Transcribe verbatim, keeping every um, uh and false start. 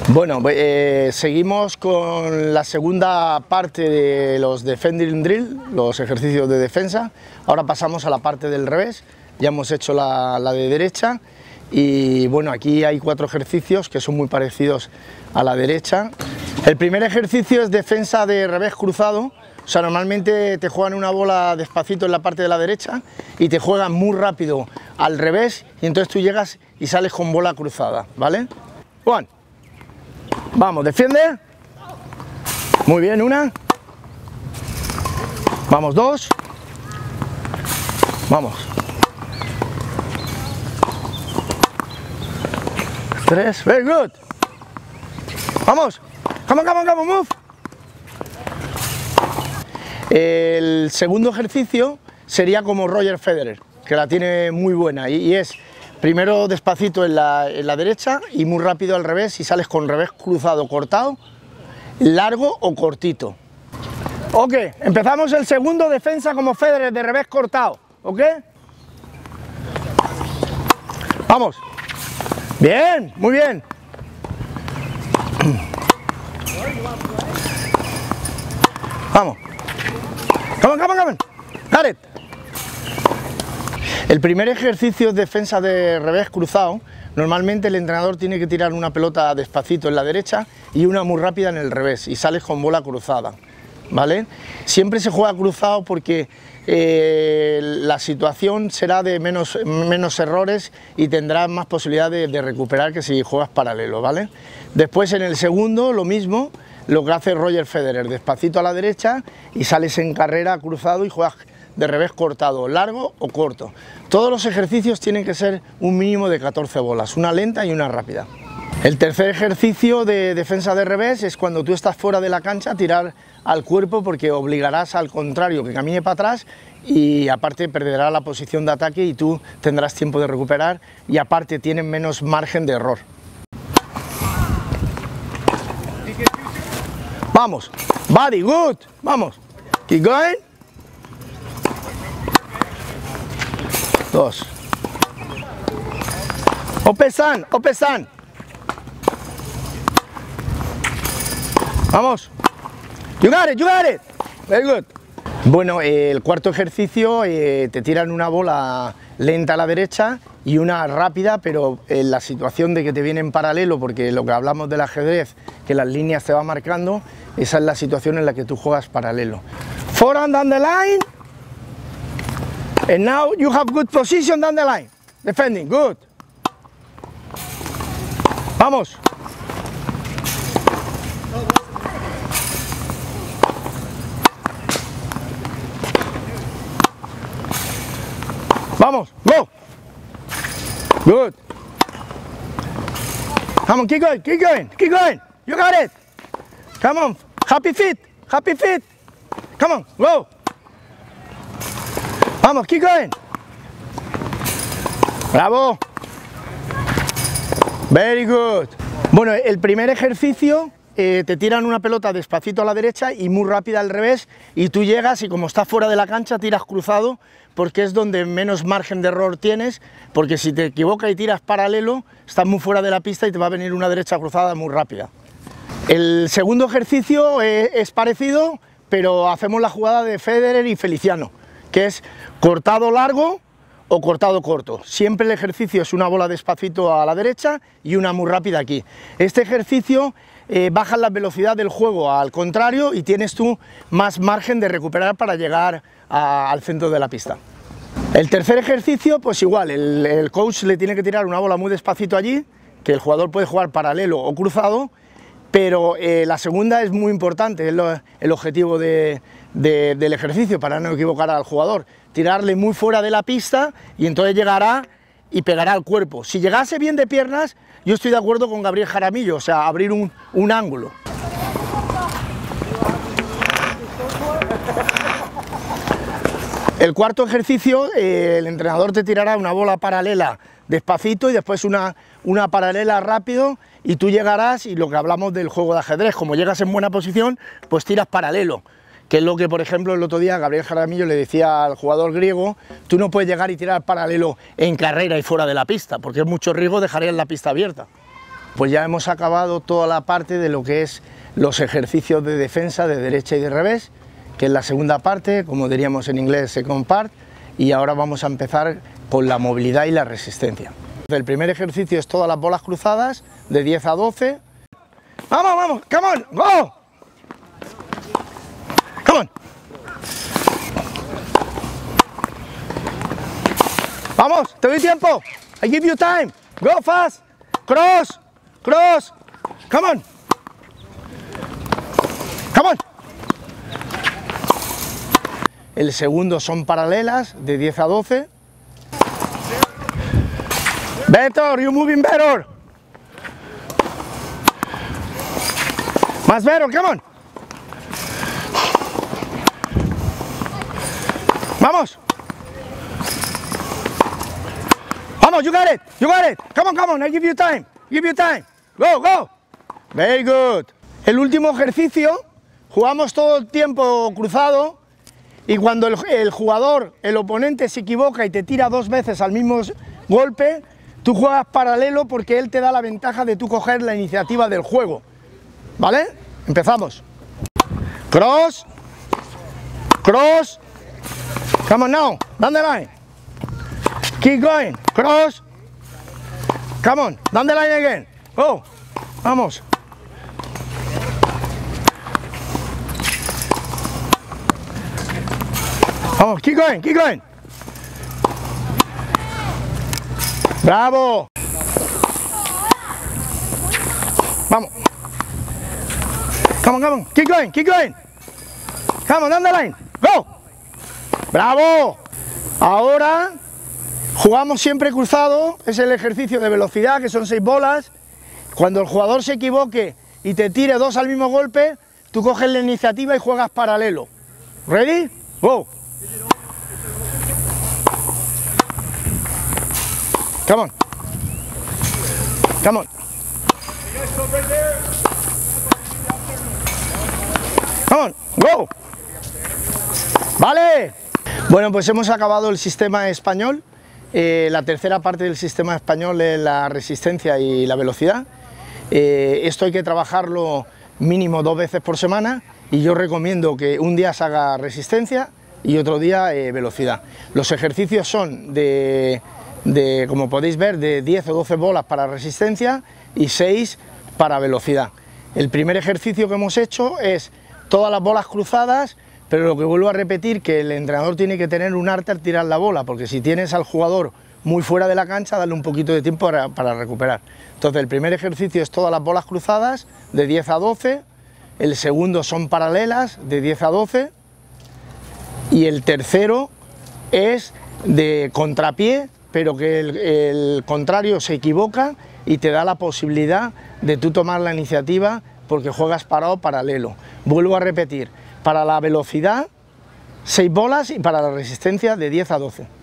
Bueno, eh, seguimos con la segunda parte de los defending drill, los ejercicios de defensa. Ahora pasamos a la parte del revés. Ya hemos hecho la, la de derecha y bueno, aquí hay cuatro ejercicios que son muy parecidos a la derecha. El primer ejercicio es defensa de revés cruzado. O sea, normalmente te juegan una bola despacito en la parte de la derecha y te juegan muy rápido al revés y entonces tú llegas y sales con bola cruzada, ¿vale? One. Vamos, defiende. Muy bien, una. Vamos, dos. Vamos. Tres. Very good. Vamos. Come on, come on, come on, move. El segundo ejercicio sería como Roger Federer, que la tiene muy buena y, y es primero despacito en la, en la derecha y muy rápido al revés y sales con revés cruzado, cortado, largo o cortito. Ok, empezamos el segundo, defensa como Federer de revés cortado, ok. Vamos. Bien, muy bien. Vamos. Come on, come on, come on. Got it. El primer ejercicio es defensa de revés cruzado. Normalmente el entrenador tiene que tirar una pelota despacito en la derecha y una muy rápida en el revés y sales con bola cruzada, ¿vale? Siempre se juega cruzado porque eh, la situación será de menos, menos errores y tendrás más posibilidad de, de recuperar que si juegas paralelo, ¿vale? Después en el segundo lo mismo, lo que hace Roger Federer, despacito a la derecha y sales en carrera cruzado y juegas de revés cortado, largo o corto. Todos los ejercicios tienen que ser un mínimo de catorce bolas, una lenta y una rápida. El tercer ejercicio de defensa de revés es cuando tú estás fuera de la cancha, tirar al cuerpo porque obligarás al contrario que camine para atrás y aparte perderá la posición de ataque y tú tendrás tiempo de recuperar y aparte tienen menos margen de error. Vamos, body, good, vamos, keep going. Dos. Opesan, opesan. Vamos. You got it, you got it. Very good. Bueno, eh, el cuarto ejercicio eh, te tiran una bola lenta a la derecha y una rápida, pero en la situación de que te viene en paralelo, porque lo que hablamos del ajedrez, que las líneas te van marcando, esa es la situación en la que tú juegas paralelo. Forehand down the line. And now you have good position down the line. Defending, good. Vamos. Vamos, go. Good. Come on, keep going, keep going, keep going. You got it. Come on, happy feet, happy feet. Come on, go. Vamos, keep going. Bravo. Very good. Bueno, el primer ejercicio eh, te tiran una pelota despacito a la derecha y muy rápida al revés y tú llegas y como estás fuera de la cancha tiras cruzado porque es donde menos margen de error tienes, porque si te equivocas y tiras paralelo estás muy fuera de la pista y te va a venir una derecha cruzada muy rápida. El segundo ejercicio eh, es parecido, pero hacemos la jugada de Federer y Feliciano, que es cortado largo o cortado corto. Siempre el ejercicio es una bola despacito a la derecha y una muy rápida aquí. Este ejercicio eh, baja la velocidad del juego al contrario y tienes tú más margen de recuperar para llegar a, al centro de la pista. El tercer ejercicio, pues igual, el, el coach le tiene que tirar una bola muy despacito allí, que el jugador puede jugar paralelo o cruzado, pero eh, la segunda es muy importante, es lo, el objetivo de, de, del ejercicio para no equivocar al jugador, tirarle muy fuera de la pista y entonces llegará y pegará al cuerpo. Si llegase bien de piernas, yo estoy de acuerdo con Gabriel Jaramillo, o sea, abrir un, un ángulo. El cuarto ejercicio, eh, el entrenador te tirará una bola paralela despacito y después una, una paralela rápido y tú llegarás y lo que hablamos del juego de ajedrez, como llegas en buena posición, pues tiras paralelo, que es lo que, por ejemplo, el otro día Gabriel Jaramillo le decía al jugador griego, tú no puedes llegar y tirar paralelo en carrera y fuera de la pista, porque es mucho riesgo, dejarías la pista abierta. pues ya hemos acabado toda la parte de lo que es los ejercicios de defensa de derecha y de revés, que es la segunda parte, como diríamos en inglés, second part, y ahora vamos a empezar con la movilidad y la resistencia. El primer ejercicio es todas las bolas cruzadas, de diez a doce. ¡Vamos, vamos! ¡Come on! ¡Go! ¡Come on! ¡Vamos! ¡Te doy tiempo! I give you time! ¡Go fast! ¡Cross! ¡Cross! ¡Come on! ¡Come on! El segundo son paralelas, de diez a doce. Better, you're moving better. Más better, come on. Vamos. Vamos, you got it, you got it. Come on, come on, I give you time, give you time. Go, go. Very good. El último ejercicio, jugamos todo el tiempo cruzado y cuando el, el jugador, el oponente se equivoca y te tira dos veces al mismo golpe, tú juegas paralelo porque él te da la ventaja de tú coger la iniciativa del juego. ¿Vale? Empezamos. Cross. Cross. Come on now. Down the line. Keep going. Cross. Come on. Down the line again. Go. Vamos. Vamos. Keep going. Keep going. ¡Bravo! Vamos. Come on, come on. Keep going, keep going. Come on, down the line. Go. ¡Bravo! Ahora jugamos siempre cruzado. Es el ejercicio de velocidad, que son seis bolas. Cuando el jugador se equivoque y te tire dos al mismo golpe, tú coges la iniciativa y juegas paralelo. ¿Ready? Go. Come on. Come on. Come on. Go. Vale. Bueno, pues hemos acabado el sistema español. Eh, la tercera parte del sistema español es la resistencia y la velocidad. Eh, esto hay que trabajarlo mínimo dos veces por semana y yo recomiendo que un día se haga resistencia y otro día eh, velocidad. Los ejercicios son de... de, como podéis ver, de diez o doce bolas para resistencia y seis para velocidad. El primer ejercicio que hemos hecho es todas las bolas cruzadas, pero lo que vuelvo a repetir, que el entrenador tiene que tener un arte al tirar la bola, porque si tienes al jugador muy fuera de la cancha, darle un poquito de tiempo para, para recuperar. Entonces el primer ejercicio es todas las bolas cruzadas, de diez a doce, el segundo son paralelas, de diez a doce, y el tercero es de contrapié, pero que el, el contrario se equivoca y te da la posibilidad de tú tomar la iniciativa porque juegas parado paralelo. Vuelvo a repetir, para la velocidad seis bolas y para la resistencia de diez a doce.